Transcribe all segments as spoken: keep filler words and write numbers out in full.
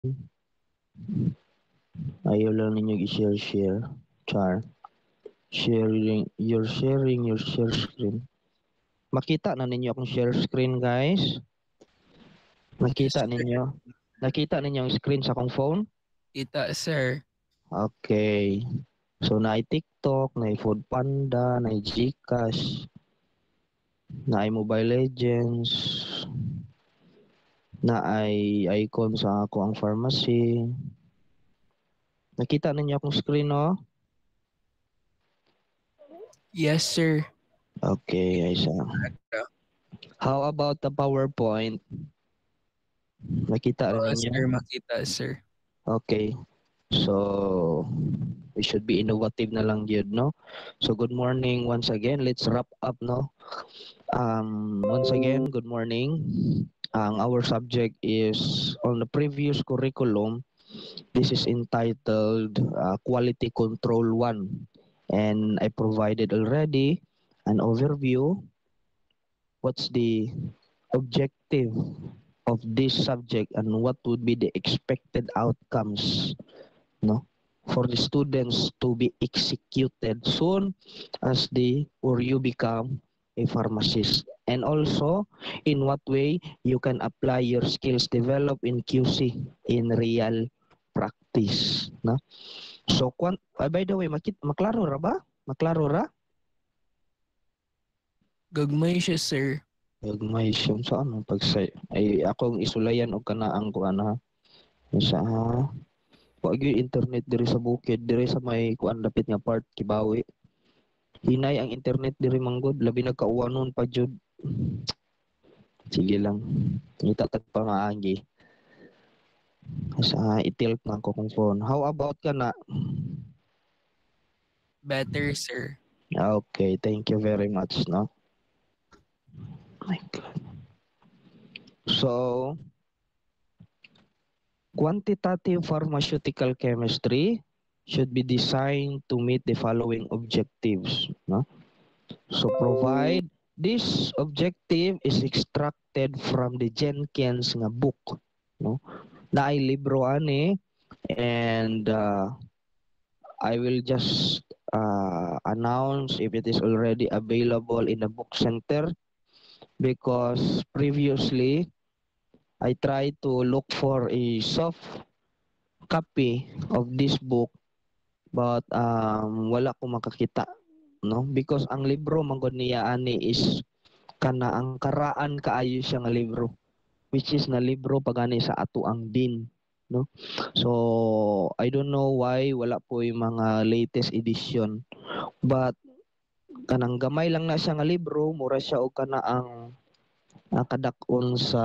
Ayaw lang ninyo i-share-share. Char. Sharing, you're sharing your share screen. Makita na ninyo akong share screen, guys? Yes, Nakita sir. ninyo? Nakita ninyo ang screen sa akong phone? Kita, sir. Okay. So, na TikTok, na Food Panda, na Gcash, na Mobile Legends, na ay icon sa ako ang pharmacy. Nakita ninyo akong screen, no? Yes, sir. Okay, Aisa. How about the PowerPoint? Nakita rin Oo, ninyo? sir. Makita, sir. Okay. So, we should be innovative na lang yun, no? So, good morning once again. Let's wrap up, no? Um, once again, good morning. Ang our subject is on the previous curriculum. This is entitled uh, Quality Control one. And I provided already an overview. What's the objective of this subject and what would be the expected outcomes, no, for the students to be executed soon as they or you become a pharmacist, and also in what way you can apply your skills developed in Q C in real practice, no. So kwan, uh, by the way, makit maklaro ra ba maklaro ra Gagmay siya, sir. Gagmay siya sa ano pag say ay akong isulayan og kanaang kuan ha sa wa gyud internet diri sa bukid diri sa may kuan dapit nga part Kibawi. Hinay ang internet diri manggod labi nagkauwanon pa jud. Sige lang. Ngita tag pangaagi. Sa i-tilt na ko kung phone. How about ka na? Better, sir. Okay, thank you very much, no. Oh my God. So, quantitative pharmaceutical chemistry should be designed to meet the following objectives, no? So provide this objective is extracted from the Jenkins nga book, no? Na ay libro ani, and uh, I will just uh, announce if it is already available in the book center, because previously I tried to look for a soft copy of this book, but um, wala ko makakita, no, because ang libro manggod niya ani is kana ang karaan kaayo siya nga libro, which is na libro pagani sa ato ang din, no. So I don't know why wala po yung mga latest edition, but kanang gamay lang na siya nga libro, mura siya og kana ang uh, kadak-on sa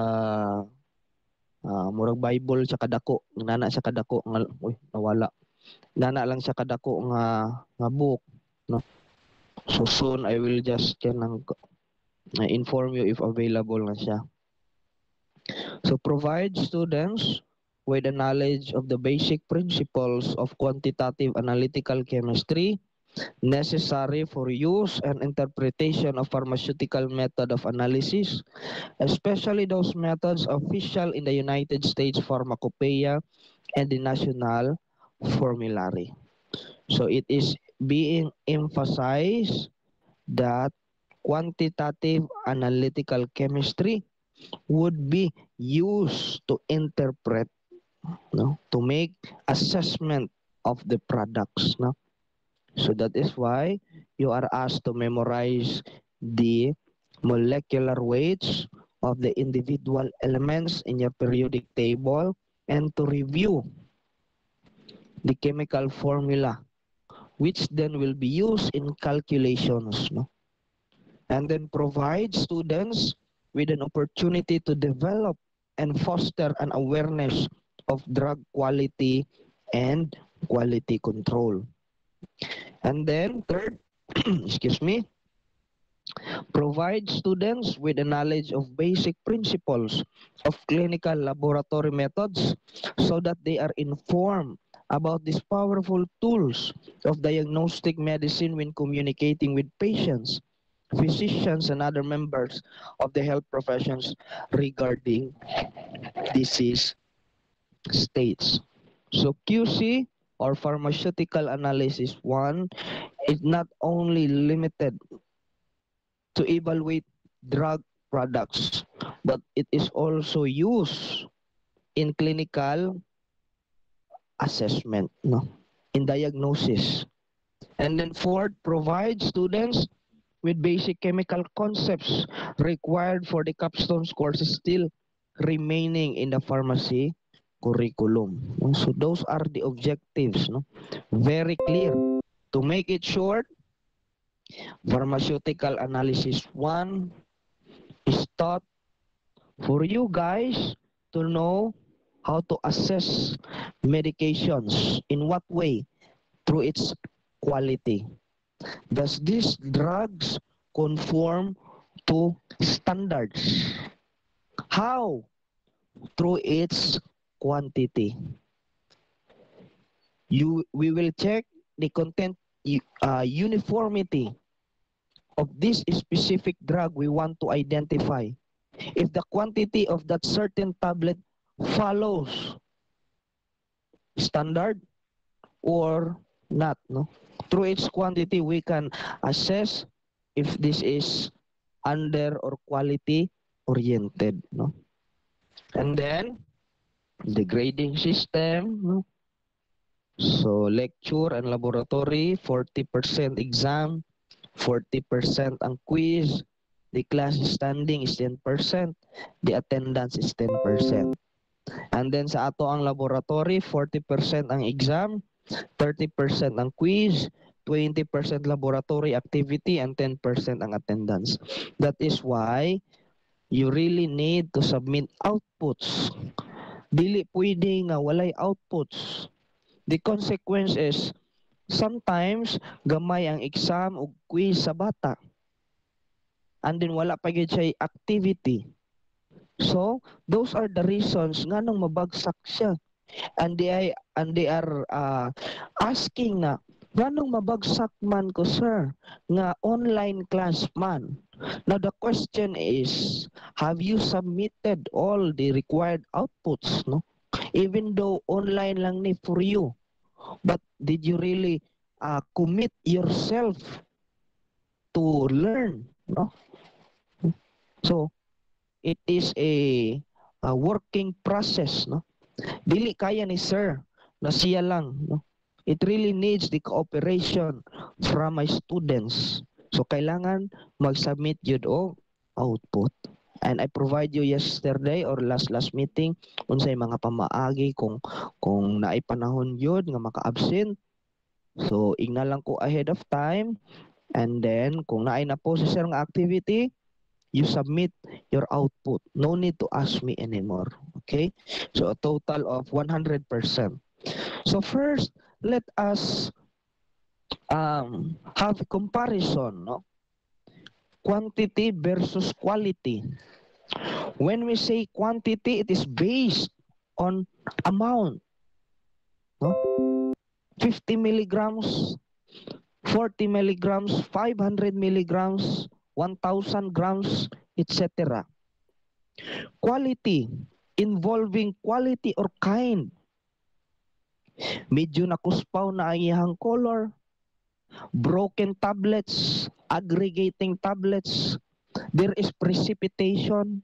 uh, murag Bible sa kadako, nana siya kadako nga uy nawala, nana lang siya kadako nga nga book, no. So soon I will just kanang uh, inform you if available na siya. So provide students with a knowledge of the basic principles of quantitative analytical chemistry necessary for use and interpretation of pharmaceutical method of analysis, especially those methods official in the United States Pharmacopoeia and the National Formulary. So it is being emphasized that quantitative analytical chemistry would be used to interpret, no, to make assessment of the products, no. So that is why you are asked to memorize the molecular weights of the individual elements in your periodic table and to review the chemical formula, which then will be used in calculations, no? And then provide students with an opportunity to develop and foster an awareness of drug quality and quality control. And then third, excuse me, provide students with a knowledge of basic principles of clinical laboratory methods so that they are informed about these powerful tools of diagnostic medicine when communicating with patients, physicians, and other members of the health professions regarding disease states. So Q C or pharmaceutical analysis one is not only limited to evaluate drug products, but it is also used in clinical assessment, no, in diagnosis. And then fourth, provide students with basic chemical concepts required for the capstone courses still remaining in the pharmacy curriculum. So those are the objectives, no? Very clear. To make it short, pharmaceutical analysis one is taught for you guys to know how to assess medications. In what way? Through its quality. Does these drugs conform to standards? How? Through its quantity. You, we will check the content uh, uniformity of this specific drug we want to identify. If the quantity of that certain tablet follows standard or not, no? Through its quantity, we can assess if this is under or quality oriented, no? And then the grading system, no? So lecture and laboratory, forty percent exam, forty percent ang quiz, the class standing is ten percent, the attendance is ten percent. And then sa ato ang laboratory, forty percent ang exam, thirty percent ang quiz, twenty percent laboratory activity, and ten percent ang attendance. That is why you really need to submit outputs. Dili pwede nga walay outputs. The consequence is, sometimes gamay ang exam o quiz sa bata. And then wala pa gyud siya activity. So, those are the reasons nga nung mabagsak siya. And they, and they are uh, asking na, ganong mabagsak man ko, sir, nga online class man. Now, the question is, have you submitted all the required outputs, no? Even though online lang ni for you. But did you really uh, commit yourself to learn, no? So, it is a, a working process, no? Dili kaya ni sir na siya lang, no? It really needs the cooperation from my students. So kailangan mag-submit yun o output. And I provide you yesterday or last last meeting unsay mga pamaagi kung kung naay panahon yun nga maka-absent. So igna lang ko ahead of time, and then kung naay na po sa sir nga activity, you submit your output. No need to ask me anymore. Okay? So a total of one hundred percent. So first, let us um, have a comparison, no? Quantity versus quality. When we say quantity, it is based on amount, no? fifty milligrams, forty milligrams, five hundred milligrams, one thousand grams, et cetera. Quality, involving quality or kind. Medyo nakuspaw na ang iyang color, broken tablets, aggregating tablets, there is precipitation,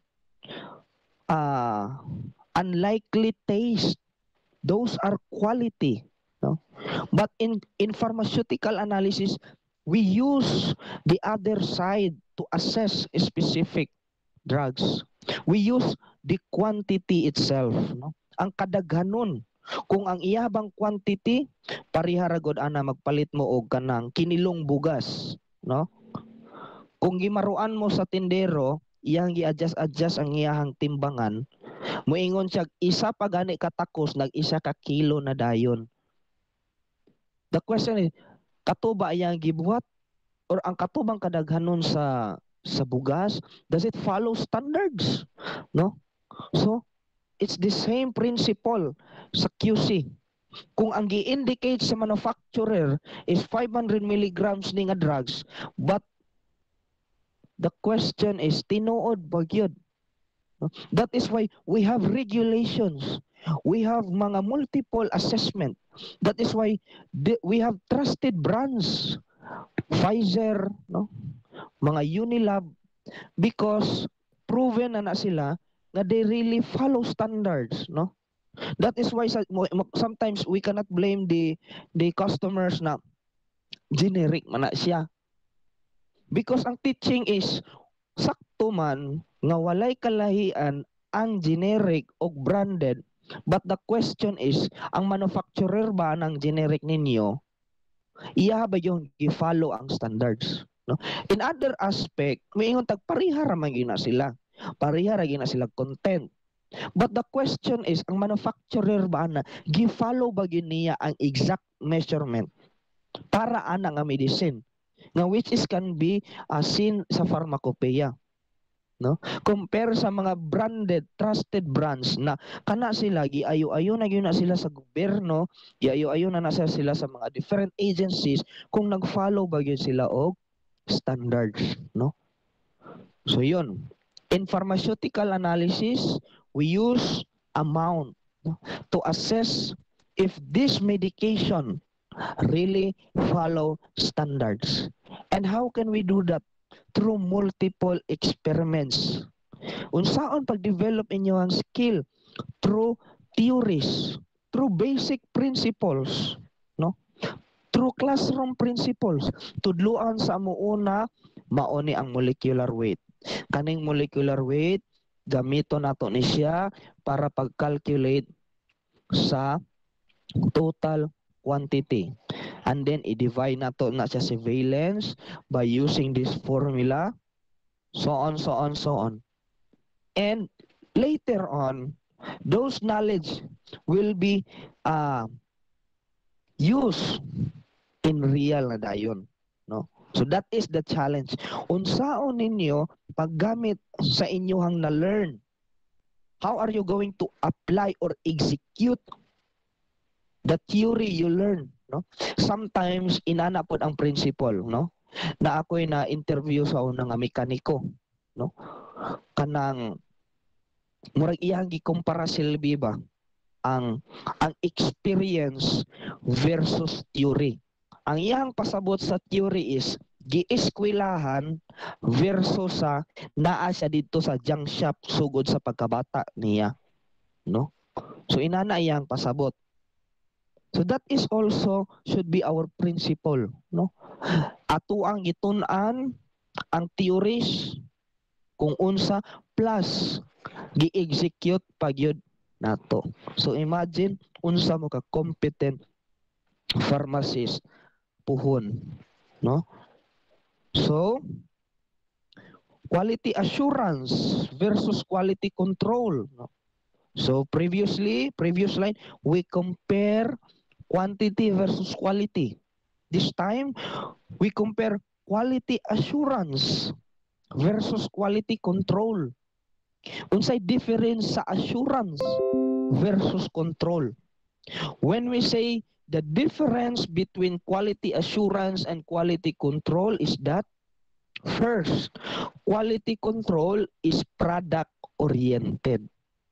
uh, unlikely taste. Those are quality. No? But in, in pharmaceutical analysis, we use the other side to assess specific drugs. We use the quantity itself. No? Ang kadaghanon. Kung ang iyabang quantity, parihara gud ana magpalit mo og kanang kinilong bugas, no? Kung gimaruan mo sa tindero, iyang gi-adjust-adjust ang iyahang timbangan, moingon siya isa pa gani katakos nag-isa ka kilo na dayon. The question is, katuba iyang gibuhat or ang katubang kadaghanon sa sa bugas, does it follow standards? No? So, it's the same principle sa Q C. Kung ang gi-indicate sa manufacturer is five hundred milligrams ni nga drugs, but the question is, tinuod ba gyud? That is why we have regulations. we have mga multiple assessment. That is why the, we have trusted brands, Pfizer, no? Mga Unilab, because proven na na sila na they really follow standards, no? That is why sa- mo- mo- sometimes we cannot blame the the customers na generic man na siya. Because ang teaching is sakto man nga walay kalahian ang generic o branded, but the question is, ang manufacturer ba ng generic ninyo, iya ba yung gi-follow ang standards? No? In other aspect, maingon tag pariha ra man gyud na sila. Pariha ra gyud na sila content. But the question is, ang manufacturer ba na gi-follow ba gyud niya ang exact measurement para ana nga medicine, nga which is can be uh, seen sa pharmacopoeia, no? Compare sa mga branded, trusted brands na kana sila giayo-ayo na gyud na sila sa gobyerno, giayo-ayo na na sila sa mga different agencies kung nag-follow ba gyud sila og standards, no? So yun, in pharmaceutical analysis, we use amount, no, to assess if this medication really follow standards. And how can we do that? Through multiple experiments. Unsaon pag-develop inyo ang skill? Through theories, through basic principles, no? Through classroom principles. Tudluan sa amo una, mauni ang molecular weight. Kaning molecular weight, gamito nato ni siya para pag-calculate sa total quantity. And then, i-divide nato na siya sa valence by using this formula, so on, so on, so on. And later on, those knowledge will be uh, used in real na dayon, no? So that is the challenge. Unsaon ninyo paggamit sa inyong na-learn? How are you going to apply or execute the theory you learn, no? Sometimes inana pod ang principle, no? Na ako'y na interview sa unang nga mekaniko, no? Kanang murag iyang gikumpara silbi ba ang ang experience versus theory. Ang iyang pasabot sa theory is gieskwilahan versus sa naa siya dito sa junk shop sugod sa pagkabata niya, no? So inana iyang pasabot. So that is also should be our principle, no? Ato ang gitun-an ang theories kung unsa plus gi-execute pagyud nato. So imagine unsa mo ka competent pharmacist puhon, no? So quality assurance versus quality control, no? So previously, previous line, we compare quantity versus quality. This time, we compare quality assurance versus quality control. Unsay difference sa assurance versus control? When we say the difference between quality assurance and quality control is that, first, quality control is product oriented.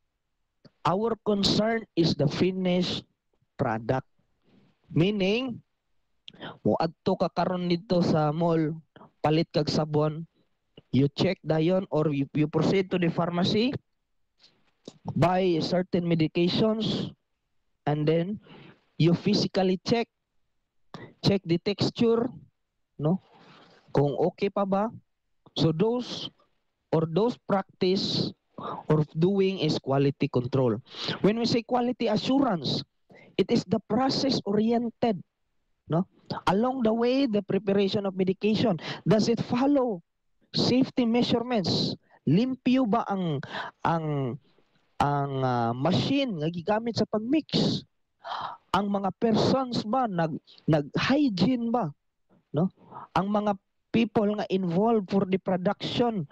Our concern is the finished product. Meaning, muadto ka karon dito sa mall, palit kag sabon, you check dayon or you, you proceed to the pharmacy, buy certain medications, and then you physically check, check the texture, no? Kung okay pa ba? So those or those practice or doing is quality control. When we say quality assurance, it is the process oriented, no? Along the way, the preparation of medication, does it follow safety measurements? Limpyo ba ang ang ang uh, machine nga gigamit sa pagmix? Ang mga persons ba nag nag-hygiene ba, no? Ang mga people nga involved for the production,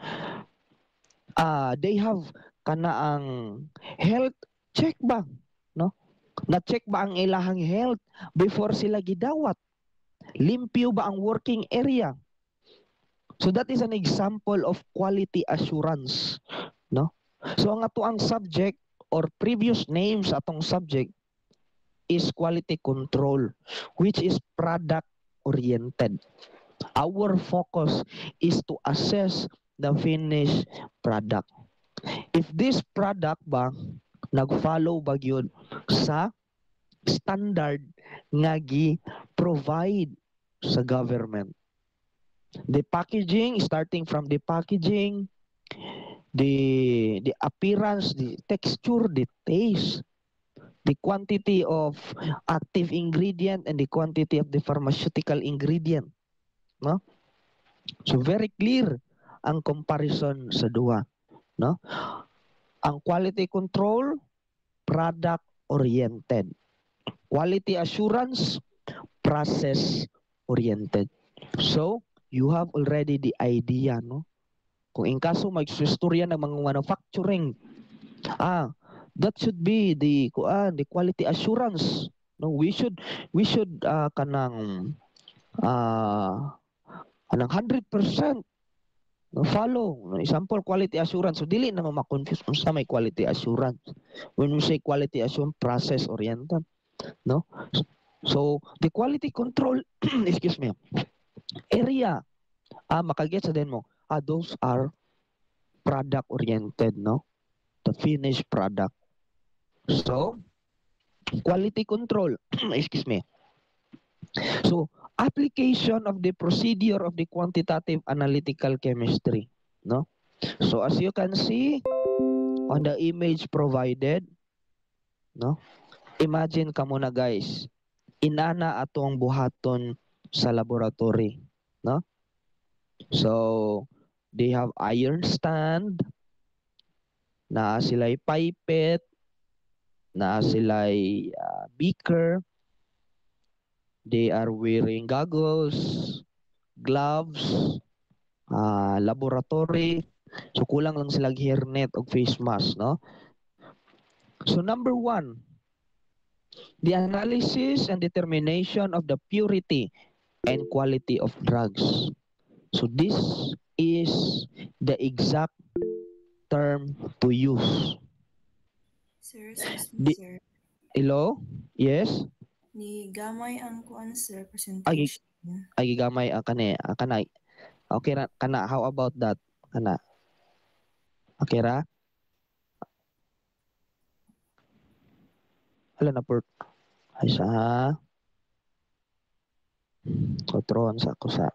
uh, they have kana ang health check ba, no? Na-check ba ang ilahang health before sila gidawat? Limpyo ba ang working area? So that is an example of quality assurance, no? So ang ato ang subject or previous names atong subject is quality control, which is product oriented. Our focus is to assess the finished product. If this product ba nag-follow ba gyud sa standard nga gi-provide sa government. The packaging, starting from the packaging, the the appearance, the texture, the taste, the quantity of active ingredient and the quantity of the pharmaceutical ingredient, no? So very clear ang comparison sa duha, no? Ang quality control, product oriented. Quality assurance, process oriented. So, you have already the idea, no? Kung in kaso mag-istorya ng mga manufacturing, ah, that should be the uh, the quality assurance. No, we should we should uh, kanang uh, kanang one hundred percent no, follow. Example, quality assurance. So, dili na ma-confuse kung sa may quality assurance. When we say quality assurance, process oriented. No? So, the quality control, excuse me, area, ah, makagets sa din mo, ah, those are product-oriented, no? The finished product. So, quality control, excuse me. So, application of the procedure of the quantitative analytical chemistry, no? So, as you can see on the image provided, no? Imagine ka muna guys, inana atong buhaton sa laboratory, no? So, they have iron stand, na sila'y pipette, na sila'y uh, beaker, they are wearing goggles, gloves, uh, laboratory, so kulang lang sila hairnet o face mask, no? So number one, the analysis and determination of the purity and quality of drugs. So this is the exact term to use. Sir, excuse me, Di- sir. Hello? Yes? Ni gamay ang kuan, sir, Ay, presentation. ay gamay ang kani, ah, kana. Okay ra kana, how about that? Kana. Okay ra? Hala na port. Ay sa Otron sa ako sa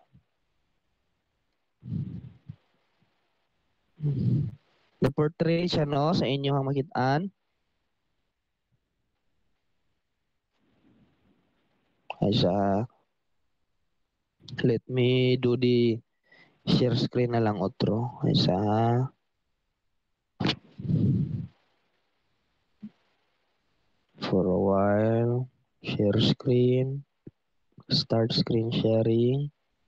the portrait siya no sa inyo ang makitaan. Ay sa let me do the share screen na lang otro. Ay sa for a while share screen, start screen sharing.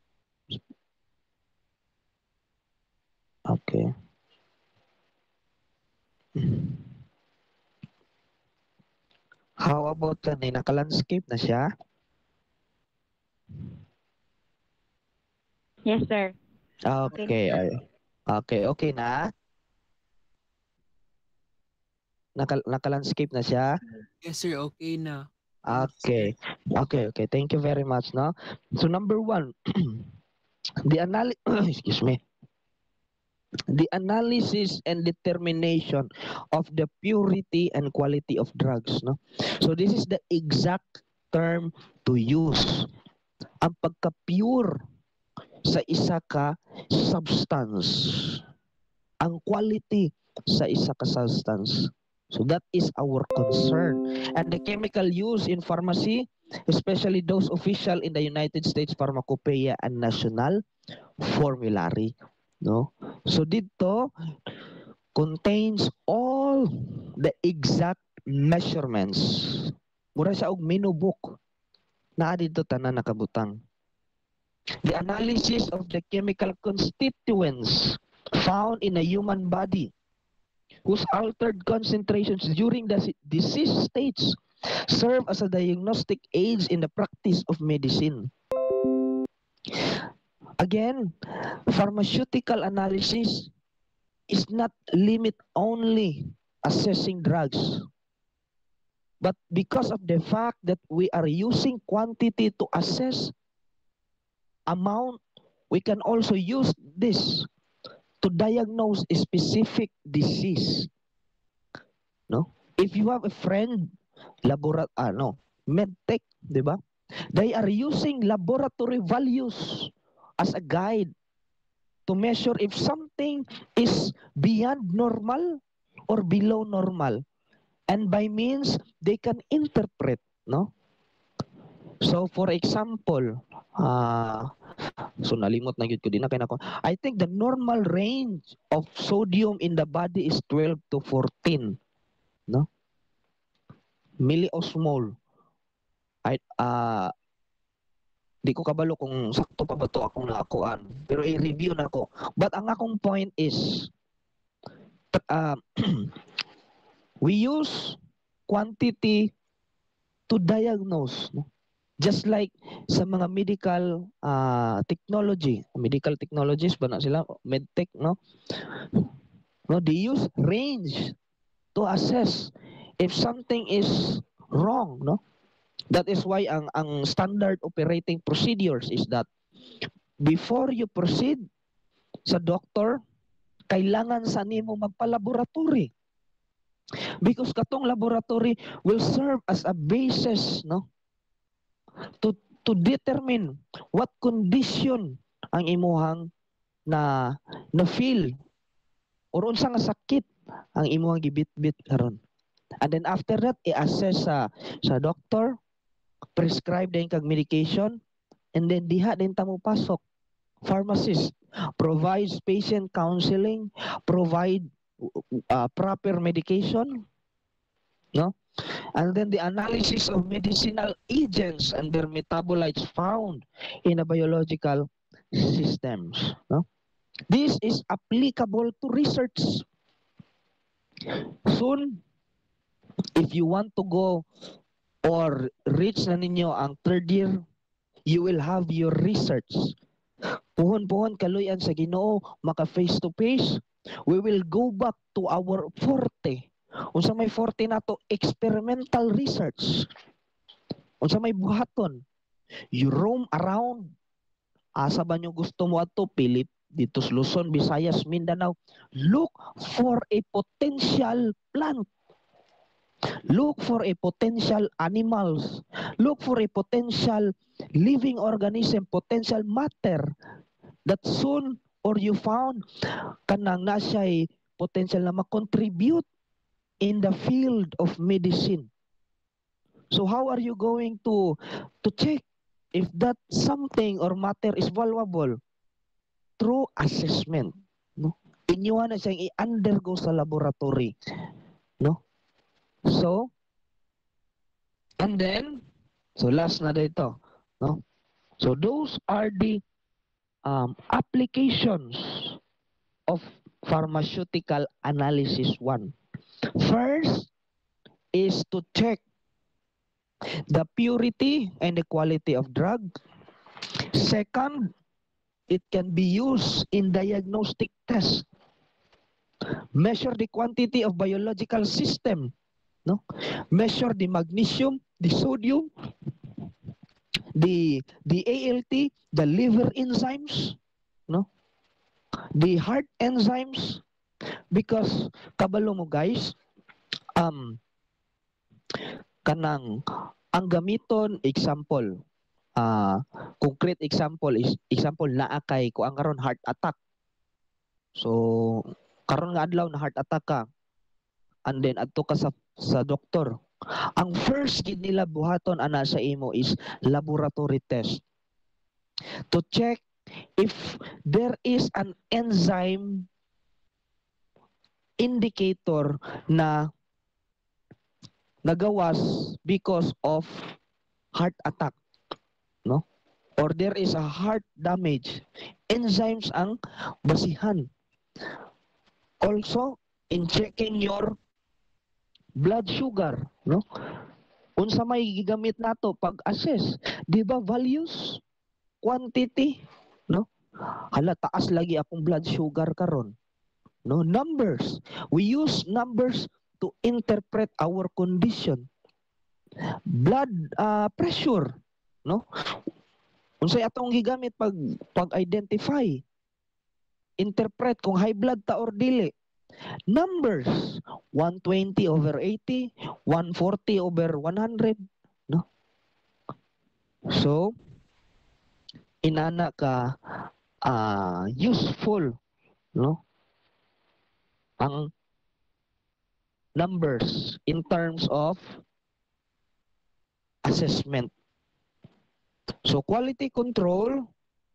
Okay. How about kanay naka-landscape na siya? Yes, sir. Okay. Ay. Okay, okay na. Naka naka-landscape na siya? Yes, sir. Okay na. Okay. Okay, okay. Thank you very much, no? So number one, the analysis excuse me. The analysis and determination of the purity and quality of drugs, no? So this is the exact term to use. Ang pagka-pure sa isa ka substance. Ang quality sa isa ka substance. So that is our concern. And the chemical use in pharmacy, especially those official in the United States Pharmacopoeia and National Formulary, no? So dito contains all the exact measurements. Mura siya og menu book. Naa dito tanan nakabutang. The analysis of the chemical constituents found in a human body whose altered concentrations during the disease states serve as a diagnostic aid in the practice of medicine. Again, pharmaceutical analysis is not limit only assessing drugs. But because of the fact that we are using quantity to assess amount, we can also use this to diagnose a specific disease. No? If you have a friend, laborat ano, medtech, di ba? They are using laboratory values as a guide to measure if something is beyond normal or below normal. And by means, they can interpret, no? So, for example, uh, so nalimot na gyud ko din na kay nako. I think the normal range of sodium in the body is twelve to fourteen, no? Milliosmol. I uh, di ko kabalo kung sakto pa ba to akong naakuan. Pero i-review na ko. But ang akong point is, uh, we use quantity to diagnose, no? Just like sa mga medical uh, technology, medical technologies ba na sila, medtech, no? No, they use range to assess if something is wrong, no? That is why ang ang standard operating procedures is that before you proceed sa doctor, kailangan sa nimo magpa-laboratory. Because katong laboratory will serve as a basis, no? To to determine what condition ang imuhang na na feel or unsa nga sakit ang imuhang gibit-bit karon. And then after that, i-assess sa sa doctor, prescribe din kag medication, and then diha din ta mo pasok. Pharmacist provides patient counseling, provide uh, proper medication, no? And then the analysis of medicinal agents and their metabolites found in a biological systems, no? This is applicable to research. Soon, if you want to go or reach na ninyo ang third year, you will have your research. Puhon-puhon kaluyan sa Ginoo, maka face to face, we will go back to our forte. Unsa may forte nato, experimental research. Unsa may buhaton, you roam around. Asa ba nyo gusto mo ato? Pilip, dito sa Luzon, Visayas, Mindanao. Look for a potential plant. Look for a potential animals. Look for a potential living organism, potential matter that soon or you found kanang na siya'y potential na ma-contribute in the field of medicine. So how are you going to to check if that something or matter is valuable? Through assessment, no? Inyo na siyang i-undergo sa laboratory, no? So, and then, so last na dito, no? So those are the um, applications of pharmaceutical analysis one. First is to check the purity and the quality of drug. Second, it can be used in diagnostic tests. Measure the quantity of biological system, no? Measure the magnesium, the sodium, the the A L T, the liver enzymes, no? The heart enzymes, because kabalo mo guys, um kanang ang gamiton example, uh, concrete example is example naa kay ko ang karon heart attack. So karon nga adlaw na heart attack ka, and then adto ka sa sa doktor. Ang first gid nila buhaton ana sa imo is laboratory test to check if there is an enzyme indicator na nagawas because of heart attack, no? Or there is a heart damage. Enzymes ang basihan. Also, in checking your blood sugar, no? Unsa may gigamit nato pag-assess, di ba values, quantity, no? Hala taas lagi akong blood sugar karon, no? Numbers. We use numbers to interpret our condition. Blood uh, pressure, no? Unsay atong gigamit pag pag-identify, interpret kung high blood ta or dili. Numbers, one twenty over eighty, one forty over one hundred, no? So, inana ka uh, useful, no? Ang numbers in terms of assessment. So quality control,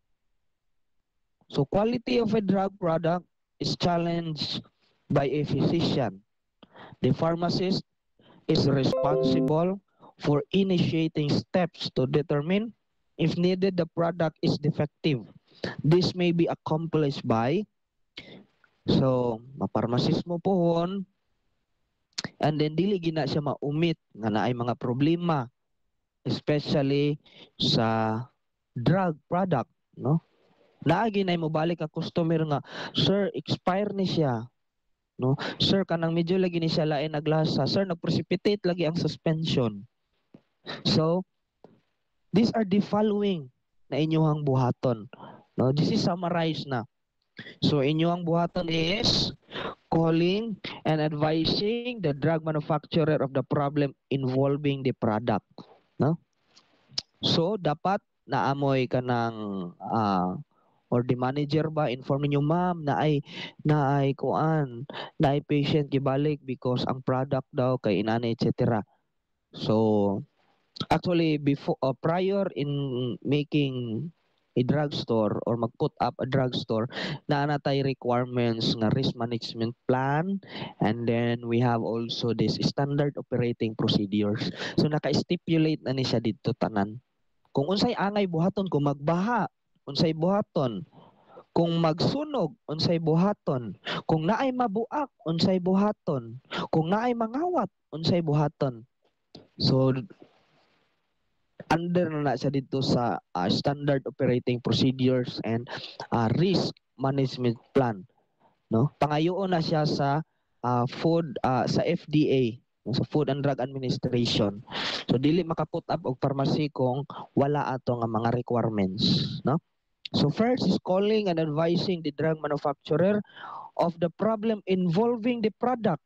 so quality of a drug product is challenged by a physician. The pharmacist is responsible for initiating steps to determine if needed the product is defective. This may be accomplished by, so ma-pharmacist mo pohon, and then dili gina siya maumit nga naay mga problema, especially sa drug product, no? Naagi na mo balik ka customer nga, sir, expire ni siya, no? Sir, kanang medyo lagi ni siya lain naglasa, sir, nag-precipitate lagi ang suspension. So these are the following na inyong buhaton, no? This is summarized na. So inyong buhaton is calling and advising the drug manufacturer of the problem involving the product, no? So dapat naamoy ka ng uh, or the manager ba inform niyo, ma'am, na ay na ay kuan, na ay patient gibalik because ang product daw kay inani, et cetera. So actually before uh, prior in making a drugstore or mag-put up a drugstore, na natay requirements nga risk management plan, and then we have also this standard operating procedures. So naka-stipulate na ni siya dito tanan. Kung unsay angay buhaton, kung magbaha, unsay buhaton, kung magsunog, unsay buhaton, kung naay mabuak, unsay buhaton, kung naay mangawat, unsay buhaton. So under na, na siya dito sa uh, standard operating procedures and uh, risk management plan, no? Pangayoon na siya sa uh, food uh, sa F D A, no? Sa Food and Drug Administration. So dili makaput up og pharmacy kung wala ato nga mga requirements, no? So first is calling and advising the drug manufacturer of the problem involving the product,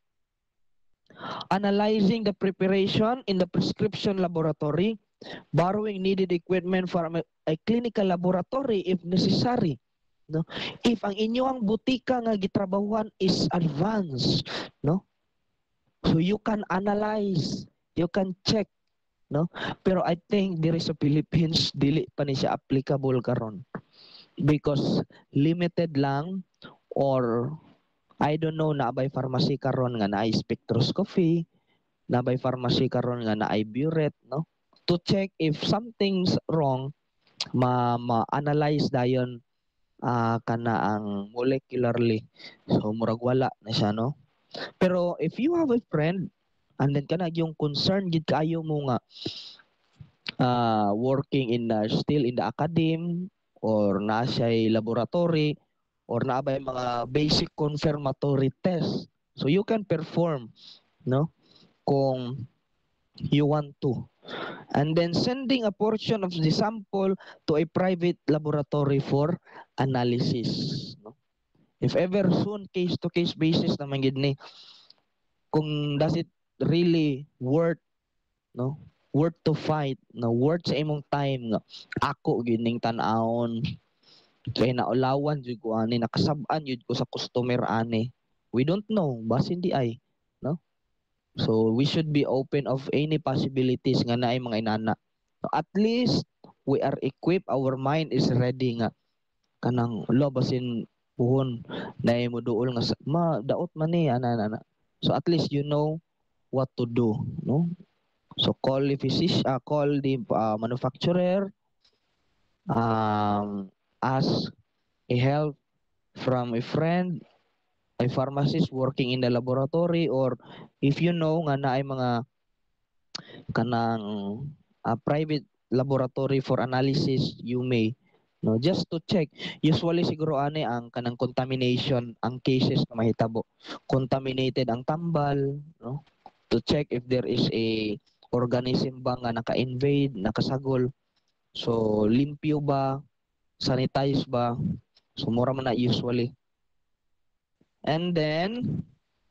analyzing the preparation in the prescription laboratory, borrowing needed equipment from a, a clinical laboratory if necessary, no? If ang inyong butika nga gitrabahuan is advanced, no? So you can analyze, you can check, no? Pero I think diri sa Philippines dili pa ni siya applicable karon because limited lang, or I don't know, na by pharmacy karon nga naay spectroscopy, na by pharmacy karon nga naay burette, no? To check if something's wrong, ma ma-analyze dayon uh, kana ang molecularly. So murag wala na siya, no? Pero if you have a friend and then kana yung concern gid kaayo mo nga uh, working in the, still in the academe or na siya laboratory or na ba mga basic confirmatory test, so you can perform, no? Kung you want to. And then sending a portion of the sample to a private laboratory for analysis, no? If ever soon, case to case basis naman gid ni kung does it really worth, no, worth to fight, no, worth sa imong time nga ako gining tan-aon kay naulawan jud ko ani, nakasab-an jud ko sa customer ani, we don't know basin di ay, no? So we should be open of any possibilities nga naay mga inana. So at least we are equipped, our mind is ready nga kanang lo basin puhon naay mo duol nga ma daot man ni ana ana. So at least you know what to do, no? So call the physician, uh, call the uh, manufacturer, um ask a help from a friend, a pharmacist working in the laboratory, or if you know nga naay mga kanang uh, private laboratory for analysis, you may, No, just to check. Usually siguro ani ang kanang contamination ang cases na mahitabo. Contaminated ang tambal, no? To check if there is a organism ba nga naka-invade, nakasagol. So limpyo ba, sanitize ba? So mura man na usually. And then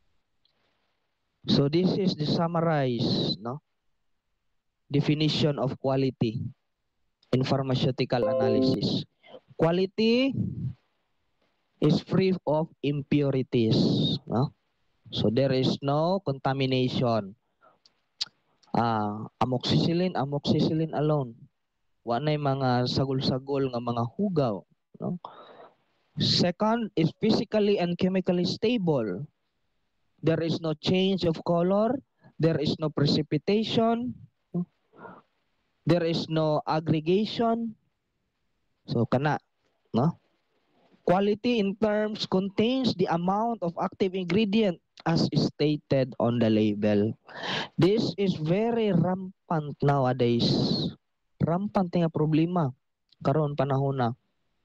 so this is the summarize, no? Definition of quality in pharmaceutical analysis. Quality is free of impurities, no? So there is no contamination. Ah, amoxicillin, amoxicillin alone. Wa nay mga sagol-sagol nga mga hugaw, no? Second is physically and chemically stable. There is no change of color, there is no precipitation, no? There is no aggregation. So kana, no? Quality in terms contains the amount of active ingredient as stated on the label. This is very rampant nowadays. Rampant nga problema karon panahon na.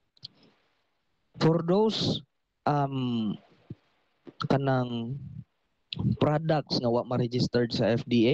For those um kanang products nga wa ma-registered sa F D A,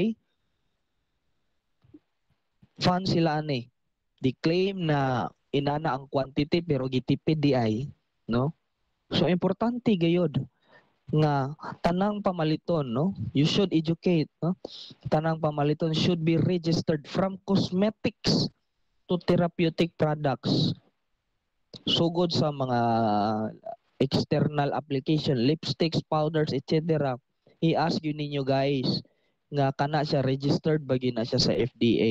fan sila ani. Di claim na inana ang quantity pero gitipid di ay, no? So importante gayud nga tanang pamaliton, no? You should educate, no? Tanang pamaliton should be registered from cosmetics to therapeutic products. Sugod sa mga external application, lipsticks, powders, et cetera. I-ask yun ninyo guys nga kana siya registered bagi na siya sa F D A.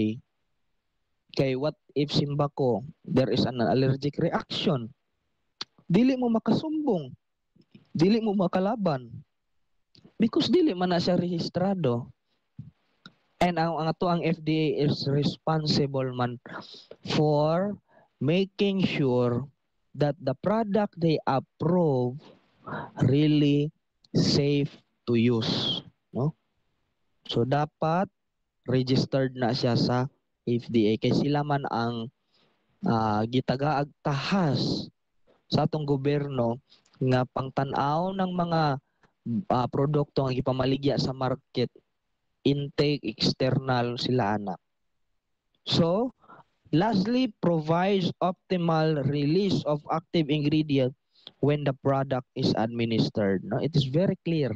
Kay what if simba ko there is an allergic reaction? Dili mo makasumbong. Dili mo makalaban. Because dili man na siya rehistrado. And ang, ang ato ang F D A is responsible man for making sure that the product they approve really safe to use, no? So dapat registered na siya sa F D A kay sila man ang uh, gitagaag tahas sa atong gobyerno nga pangtan-aw ng mga uh, produkto nga gipamaligya sa market, intake, external sila ana. So lastly, provides optimal release of active ingredient when the product is administered. No, it is very clear.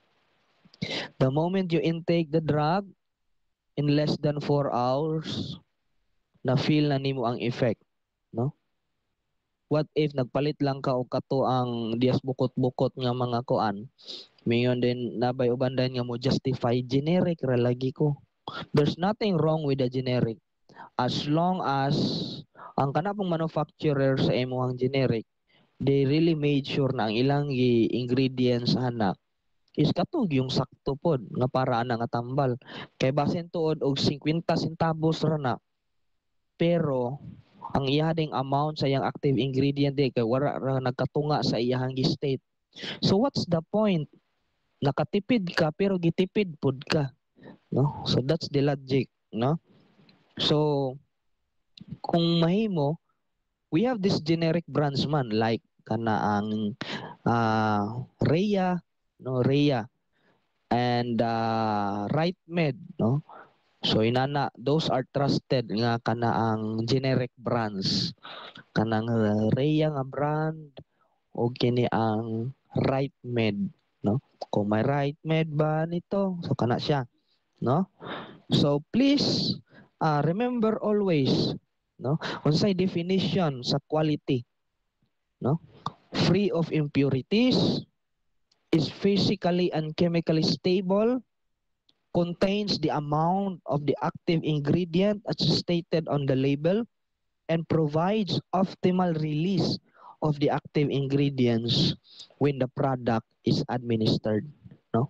The moment you intake the drug, in less than four hours, na feel na nimo ang effect. No? What if nagpalit lang ka og kato ang dias bukot-bukot nga mga kuan? Mayon din nabay ubandan nga mo justify generic ra lagi ko. There's nothing wrong with the generic. As long as ang kanapong manufacturer sa imuhang generic, they really made sure na ang ilang ingredients ana is katog yung sakto pod nga para ana nga tambal. Kay basin tuod og fifty centavos ra na. Pero ang iya ding amount sa iyang active ingredient di kay wala ra nagkatunga sa iyang state. So what's the point? Nakatipid ka pero gitipid pod ka. No? So that's the logic, no? So kung mahimo, we have this generic brands man like kana ang uh, Rhea, no, Rhea and uh, Right Med, no. So inana those are trusted nga kana ang generic brands. Kanang uh, Rhea nga brand o kini ang Right Med, no. Kung may Right Med ba nito, so kana siya, no. So please uh, remember always, no, unsay definition sa quality, no? Free of impurities, is physically and chemically stable, contains the amount of the active ingredient as stated on the label, and provides optimal release of the active ingredients when the product is administered, no?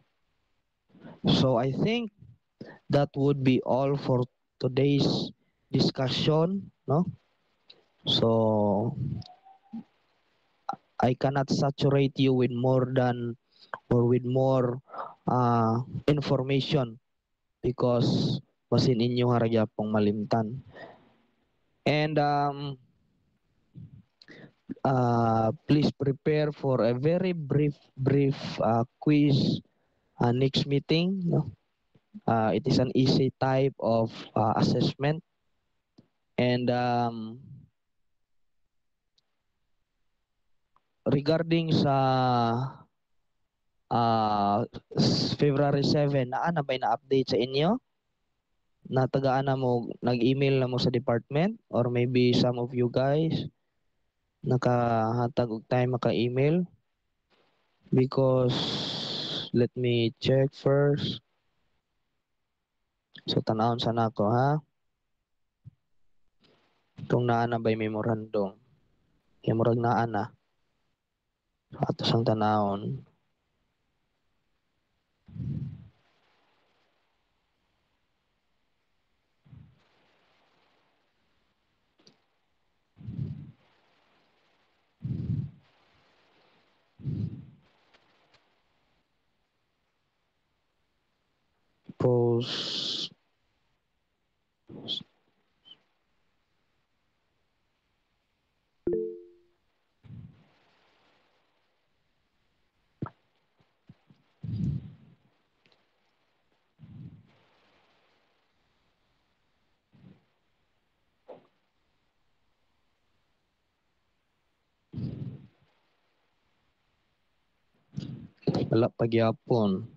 So I think that would be all for today's discussion, no? So I cannot saturate you with more than or with more uh, information because masin inyo haragya pong malimtan. And um, uh, please prepare for a very brief brief uh, quiz uh, next meeting, no? Uh, it is an easy type of uh, assessment, and um, regarding sa uh, February seven, naa na ba na-update sa inyo? Natagaan na mo, nag-email na mo sa department, or maybe some of you guys nakahatag og time maka-email? Because let me check first. So tanawon sa nako ha. Kung naa na ba'y memorandum. Kaya murag naa na. Atos ang tanawon. Post. Wala pagyapon.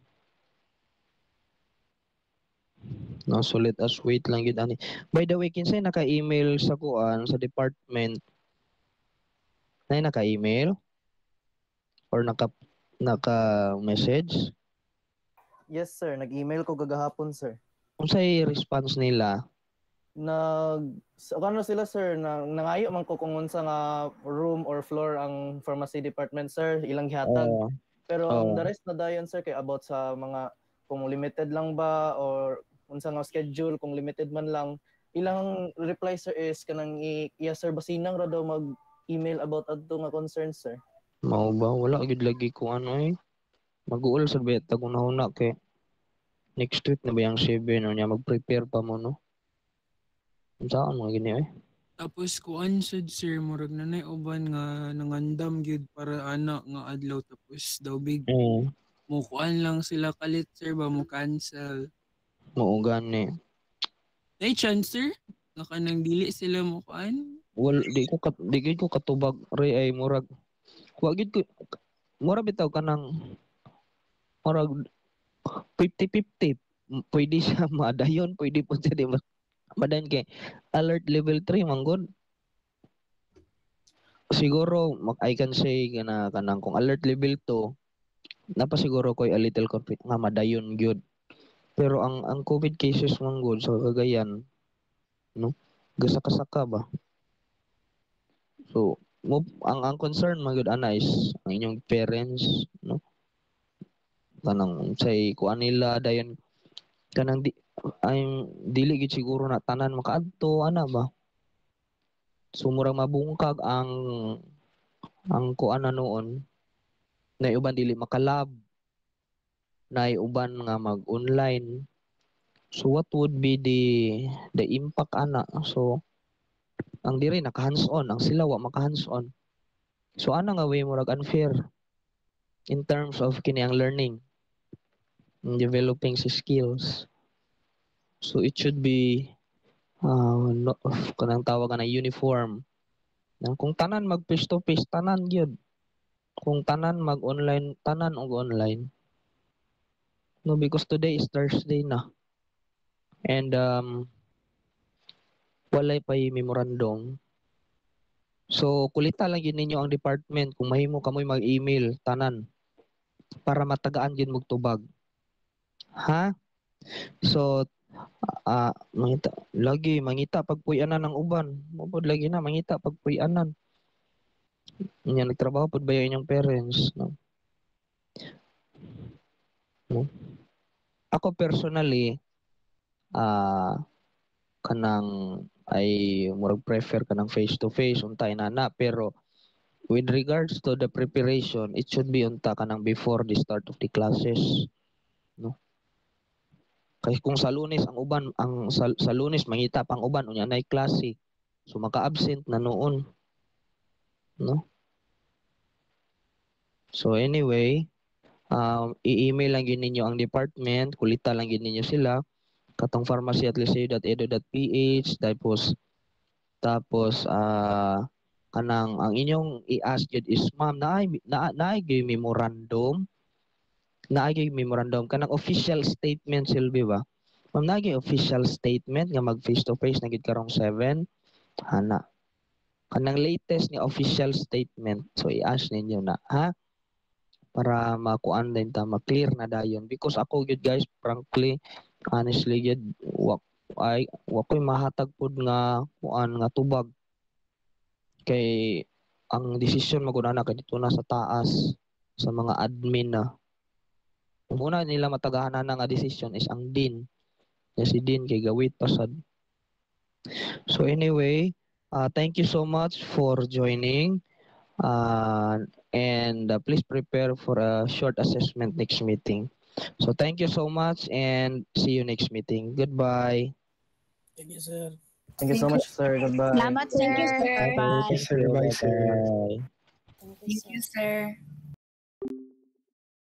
No, so let us wait lang gid ani. By the way, kinsay naka-email sa kuan sa department? Nay naka-email or naka naka-message? Yes, sir. Nag-email ko gagahapon, sir. Unsay response nila? Nag so, ano sila, sir, na nangayo man ko kung unsa nga room or floor ang pharmacy department, sir, ilang gihatag. Oh, Pero oh. ang the rest na dayon, sir, kay about sa mga kung limited lang ba or unsa nga schedule, kung limited man lang. Ilang reply, sir, is kanang i- iya, sir, basinang ra daw mag-email about adto nga concerns, sir. Mao ba? Wala gid lagi ko ano eh. Mag-uol sa beta kung nahuna kay next week na ba yung seven no niya mag-prepare pa mo no. Saan mga gini eh? Tapos kuan sad sir murag nanay uban nga nangandam gyud para ana nga adlaw tapos daw big Mm. mo kuan lang sila kalit sir ba mo cancel. Mao gani. Nay chance sir nga kanang dili sila mo kuan. Wal di ko kat, di gid ko katubag re ay murag. Wa gid ko mura bitaw kanang murag fifty fifty. Pwede siya madayon, pwede po siya di ma- madayon kay alert level three manggod. Siguro mag I can say kana kanang kung alert level two napa siguro ko'y a little confident nga madayon gyud. Pero ang ang COVID cases manggod sa Cagayan no gasaka-saka ba. So mo ang ang concern man gyud ana is ang inyong parents no kanang say kuan nila dayon kanang di ay dili gid siguro na tanan makaadto ana ba. So murang mabungkag ang ang kuan na noon na uban dili makalab na uban nga mag-online. So what would be the the impact ana? So ang diri naka hands-on, ang sila wa maka hands-on. So ana nga way murag unfair in terms of kini ang learning, in developing si skills. So it should be uh, no, kanang tawag na uniform. Nang kung tanan mag face to face tanan gyud. Kung tanan mag online tanan og online. No, because today is Thursday na. And um walay pay memorandum. So kulita lang yun ninyo ang department kung mahimo kamoy mag-email tanan para matagaan gyud mog tubag. Ha? So ah mangita lagi mangita pagpuy-anan ng uban. Mabod lagi na mangita pagpuy-anan. Nya nagtrabaho pud ba yung inyong parents, no? No? Ako personally ah kanang ay murag prefer kanang face to face untay nana pero with regards to the preparation it should be unta kanang before the start of the classes no kay kung sa Lunes ang uban ang sa, sa Lunes mangita pang uban unya nay klase so maka-absent na noon no? So anyway, um, i-email lang gid ninyo ang department, kulita lang gid ninyo sila katong pharmacy at liceo.edu.ph tapos tapos ah kanang ang inyong i-ask jud is ma'am naay na naay gyud memorandum naay gyud memorandum kanang official statement Silvi ba ma'am naay gyud official statement nga mag face to face na gid karong seven ana kanang latest ni official statement so i-ask ninyo na ha para makuan din ta ma-clear na dayon because ako gyud guys frankly honestly gyud wa ay wa ko'y mahatag pod nga kuan nga tubag kay ang desisyon maguna na kay dito na sa taas sa mga admin na muna nila matagahanan na nga desisyon is ang dean ya si dean kay gawit pasad so anyway uh, thank you so much for joining uh, and uh, please prepare for a short assessment next meeting so thank you so much and see you next meeting goodbye. Thank you, sir. Thank you so much, sir. Goodbye. Salamat, sir. Thank you, sir. Bye-bye. Thank you, bye-bye. Thank you, sir.